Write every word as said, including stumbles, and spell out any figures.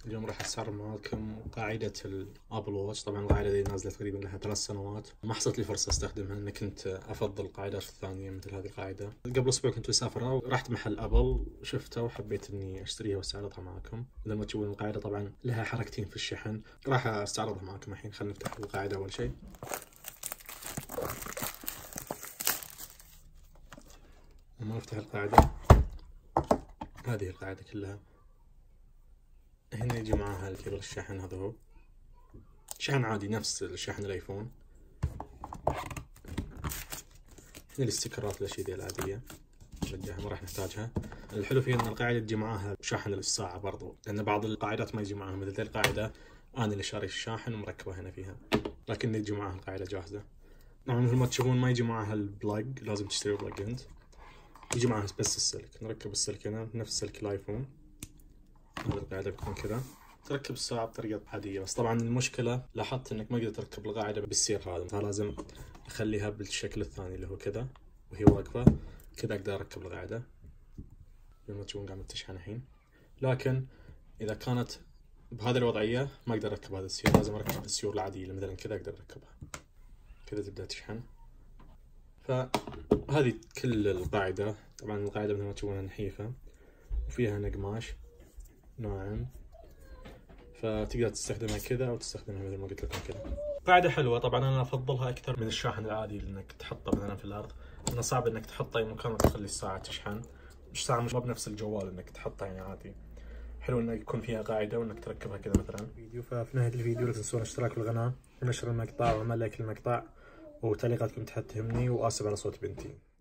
اليوم راح استعرض معاكم قاعدة الابل واتش. طبعا القاعدة دي نازلة تقريبا لها ثلاث سنوات، ما حصلت لي فرصة استخدمها، لان كنت افضل القاعدات الثانية مثل هذه القاعدة. قبل اسبوع كنت مسافرة ورحت محل ابل شفتها وحبيت اني اشتريها واستعرضها معاكم. مثل ما تشوفون القاعدة طبعا لها حركتين في الشحن، راح استعرضها معاكم الحين. خلينا نفتح القاعدة اول شيء. لما نفتح القاعدة، هذه القاعدة كلها. هنا يجي معاها الكيبل الشحن، هذا هو شحن عادي نفس شحن الايفون. هنا الاستيكرات الاشياء دي العادية نرجعها، ما راح نحتاجها. الحلو فيها ان القاعدة تجي معاها شاحن للساعة برضو، لان بعض القاعدات ما يجي معاها. مثل ذي القاعدة انا اللي شاري الشاحن ومركبه هنا فيها، لكن يجي معاها القاعدة جاهزة. طبعا مثل ما تشوفون ما يجي معاها البلاج، لازم تشتري بلاج انت. يجي معاها بس السلك، نركب السلك هنا نفس سلك الايفون. هذه القاعدة بتكون كذا، تركب الساعة بطريقة عادية. بس طبعا المشكلة لاحظت انك ما تقدر تركب القاعدة بالسير هذا، فلازم اخليها بالشكل الثاني اللي هو كذا وهي واقفة كذا، اقدر اركب القاعدة زي ما تشوفون قامت تشحن الحين. لكن اذا كانت بهذه الوضعية ما اقدر اركب هذا السيور، لازم اركب السيور العادية اللي مثلا كذا اقدر اركبها كذا تبدأ تشحن. فهذه كل القاعدة. طبعا القاعدة مثل ما تشوفونها نحيفة وفيها نقماش ناعم، فتقدر تستخدمها كذا او تستخدمها مثل ما قلت لكم كذا. قاعدة حلوة طبعا، انا افضلها اكثر من الشاحن العادي لانك تحطه مثلا في الارض، لانه صعب انك تحطه اي مكان وتخلي الساعة تشحن. مش ساعة مش بنفس الجوال انك تحطه يعني عادي. حلو انه يكون فيها قاعدة وانك تركبها كذا مثلا. فيديو ففي نهاية الفيديو لا تنسون الاشتراك في القناة ونشر المقطع وعمل لايك للمقطع، وتعليقاتكم تحت تهمني، واسف على صوت بنتي.